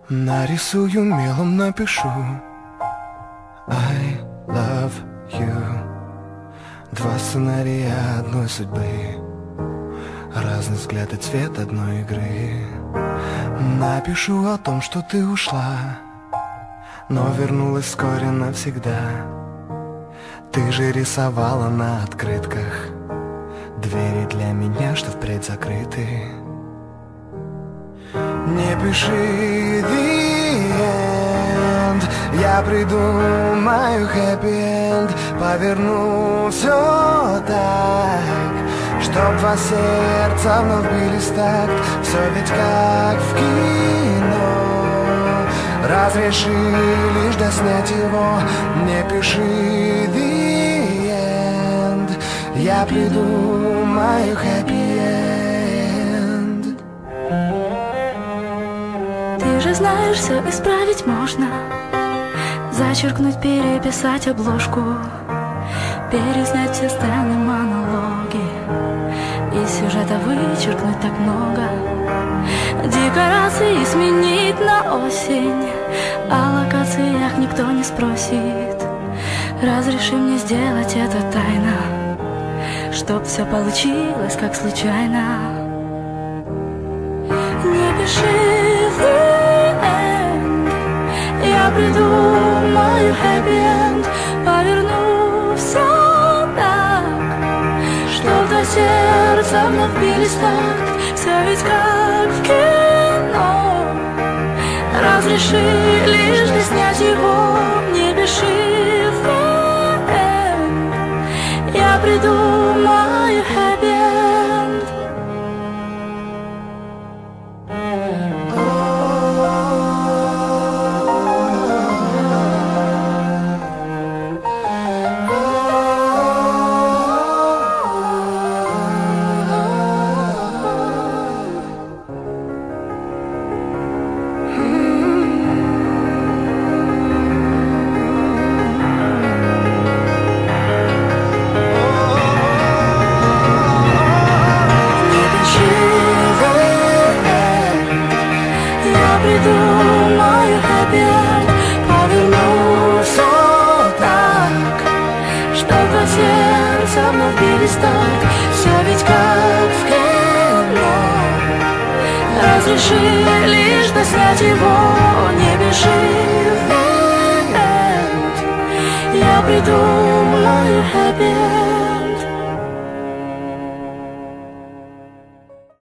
Нарисую мелом, напишу I love you. Два сценария одной судьбы, разный взгляд и цвет одной игры. Напишу о том, что ты ушла, но вернулась вскоре навсегда. Ты же рисовала на открытках двери для меня, что впредь закрыты. Не пиши the end, я придумаю happy end. Поверну все так, чтоб два сердца вновь бились в такт. Все ведь как в кино, разреши лишь доснять его. Не пиши the end, я придумаю happy end. Ты же знаешь, все исправить можно. Зачеркнуть, переписать обложку, переснять все сцены, монологи, и сюжета вычеркнуть так много. Декорации сменить на осень, о локациях никто не спросит. Разреши мне сделать это тайно, чтоб все получилось как случайно. Не пиши the end, я придумаю happy end. Поверну все так, чтоб до сердца вновь бились в такт. Все ведь как в кино, разреши лишь доснять его. Не пиши the end, я придумаю happy end. Придумаю happy end, поверну все так, чтоб два сердца вновь бились в такт. Все ведь как в кино, разреши лишь доснять его. Не пиши the end, я придумаю happy end.